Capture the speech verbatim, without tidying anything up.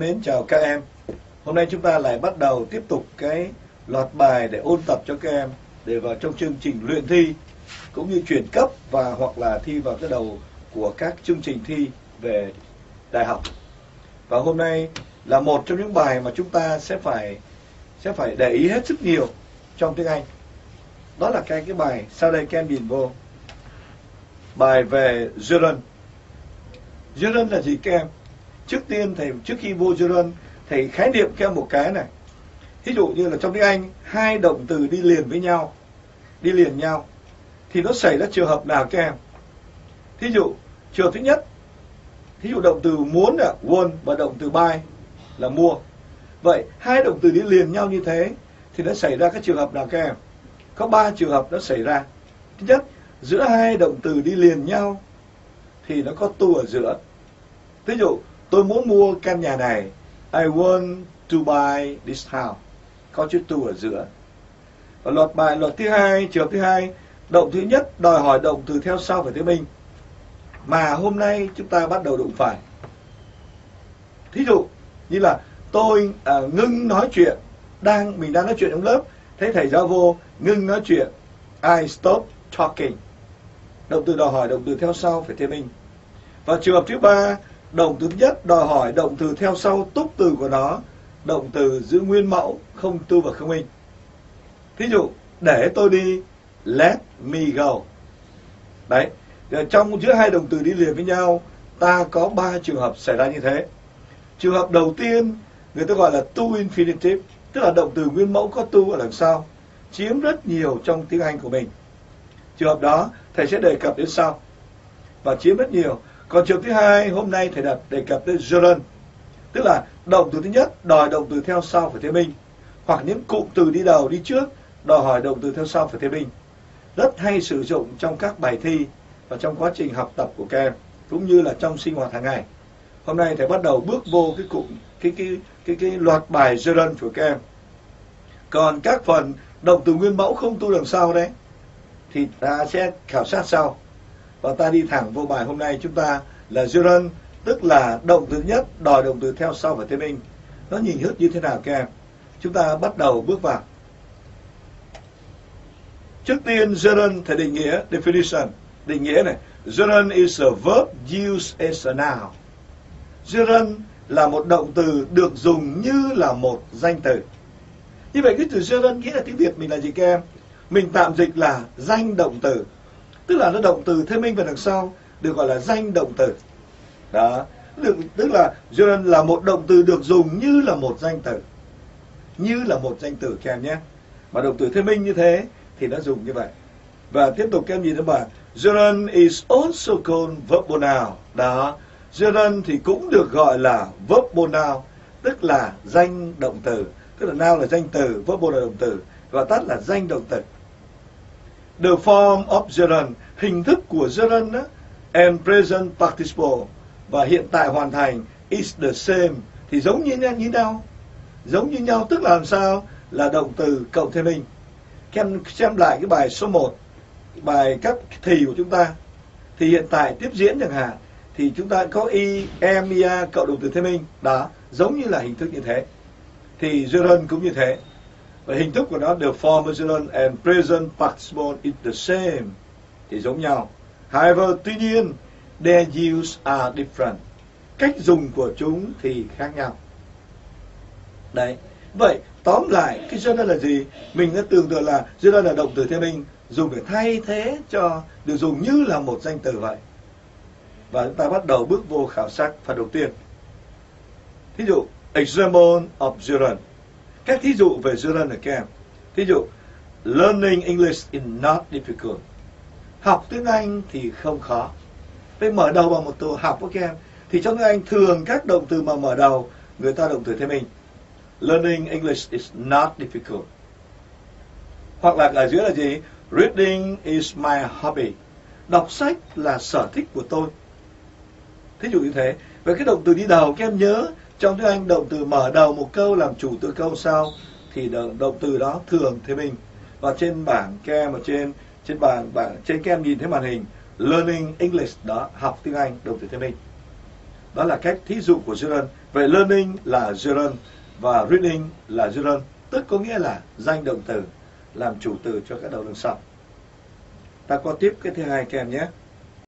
mến chào các em. Hôm nay chúng ta lại bắt đầu tiếp tục cái loạt bài để ôn tập cho các em để vào trong chương trình luyện thi cũng như chuyển cấp và hoặc là thi vào cái đầu của các chương trình thi về đại học. Và hôm nay là một trong những bài mà chúng ta sẽ phải sẽ phải để ý hết sức nhiều trong tiếng Anh. Đó là cái cái bài sau đây các em nhìn vô. Bài về gerund. Gerund là gì các em? Trước tiên thầy trước khi vô gerund thầy khái niệm các em một cái này. Ví dụ như là trong tiếng Anh hai động từ đi liền với nhau, đi liền nhau thì nó xảy ra trường hợp nào các em? Thí dụ trường hợp thứ nhất, thí dụ động từ muốn là want và động từ buy là mua. Vậy hai động từ đi liền nhau như thế thì nó xảy ra các trường hợp nào các em? Có ba trường hợp nó xảy ra. Thứ nhất, giữa hai động từ đi liền nhau thì nó có to ở giữa. Ví dụ tôi muốn mua căn nhà này, I want to buy this house, có chữ to ở giữa. Và loạt bài loạt thứ hai, trường hợp thứ hai, động thứ nhất đòi hỏi động từ theo sau phải thuyết minh, mà hôm nay chúng ta bắt đầu đụng phải. Thí dụ như là tôi à, ngưng nói chuyện, đang mình đang nói chuyện trong lớp, thấy thầy giáo vô ngưng nói chuyện, I stop talking. Động từ đòi hỏi động từ theo sau phải thuyết minh. Và trường hợp thứ ba, động từ thứ nhất đòi hỏi động từ theo sau túc từ của nó, động từ giữ nguyên mẫu, không to và không minh. Thí dụ để tôi đi, let me go. Đấy, trong giữa hai động từ đi liền với nhau ta có ba trường hợp xảy ra như thế. Trường hợp đầu tiên người ta gọi là to infinitive, tức là động từ nguyên mẫu có to ở đằng sau, chiếm rất nhiều trong tiếng Anh của mình. Trường hợp đó thầy sẽ đề cập đến sau và chiếm rất nhiều. Còn trường thứ hai hôm nay thầy đặt đề cập đến gerund, tức là động từ thứ nhất đòi động từ theo sau phải thuyết minh, hoặc những cụm từ đi đầu đi trước đòi hỏi động từ theo sau phải thuyết minh. Rất hay sử dụng trong các bài thi và trong quá trình học tập của các em cũng như là trong sinh hoạt hàng ngày. Hôm nay thầy bắt đầu bước vô cái cụm cái cái cái cái loạt bài gerund của các em. Còn các phần động từ nguyên mẫu không to đằng sau đấy thì ta sẽ khảo sát sau. Và ta đi thẳng vô bài hôm nay chúng ta là gerund, tức là động từ nhất đòi động từ theo sau phải thuyết minh. Nó nhìn hứt như thế nào các em? Chúng ta bắt đầu bước vào. Trước tiên gerund thầy định nghĩa definition, định nghĩa này, gerund is a verb used as a noun. Gerund là một động từ được dùng như là một danh từ. Như vậy cái từ gerund nghĩa là tiếng Việt mình là gì các em? Mình tạm dịch là danh động từ, tức là nó động từ thuyết minh vào đằng sau được gọi là danh động từ. Đó, được, tức là gerund là một động từ được dùng như là một danh từ, như là một danh từ các em nhé. Mà động từ thuyết minh như thế thì nó dùng như vậy. Và tiếp tục các em nhìn thấy bà, gerund is also called verbal noun. Đó, gerund thì cũng được gọi là verbal noun, tức là danh động từ. Tức là noun là danh từ, verbal là động từ, gọi tắt là danh động từ. The form of gerund, hình thức của gerund đó, and present participle, và hiện tại hoàn thành is the same, thì giống như nhau, như nhau. Giống như nhau tức là làm sao? Là động từ cộng thuyết minh. Các em xem lại cái bài số một, bài các thì của chúng ta. Thì hiện tại tiếp diễn chẳng hạn, thì chúng ta có y, em, ia cộng động từ thuyết minh. Đó, giống như là hình thức như thế. Thì gerund cũng như thế. Và hình thức của nó, the form of gerund and present participle is the same, thì giống nhau. However, tuy nhiên, their use are different. Cách dùng của chúng thì khác nhau. Đấy. Vậy, tóm lại, cái gerund là gì? Mình đã tưởng tượng là gerund là động từ thuyết minh, dùng để thay thế cho, được dùng như là một danh từ vậy. Và chúng ta bắt đầu bước vô khảo sát phần đầu tiên. Thí dụ, example of gerund. Các thí dụ về gerund này các em. Thí dụ, learning English is not difficult. Học tiếng Anh thì không khó. Vậy mở đầu bằng một từ học của các em. Thì trong tiếng Anh thường các động từ mà mở đầu người ta động từ thuyết minh. Learning English is not difficult. Hoặc là ở dưới là gì? Reading is my hobby. Đọc sách là sở thích của tôi. Thí dụ như thế. Về cái động từ đi đầu các em nhớ, trong tiếng Anh động từ mở đầu một câu làm chủ từ câu sau thì động, động từ đó thường thuyết minh. Và trên bảng các em ở trên trên bảng bảng trên các em nhìn thấy màn hình learning English đó, học tiếng Anh động từ thuyết minh. Đó là cách thí dụ của Gerald. Vậy learning là Gerald và reading là Gerald, tức có nghĩa là danh động từ làm chủ từ cho các đầu đằng sau. Ta có tiếp cái thứ hai các em nhé.